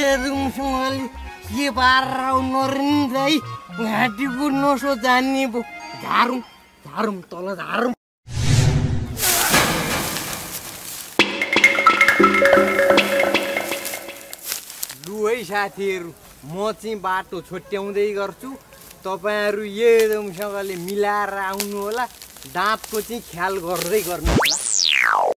एकदमसँगले के पारेर नरिन्छ है घाँटीको नसो जान्ने पो झारौँ झारौँ तल झारौँ लु है साथीहरू म चाहिँ बाटो छोट्याउँदै गर्छु तपाईहरु एकदमसँगले मिलाएर आउनु होला दाँतको चाहिँ ख्याल गर्दै गर्नु होला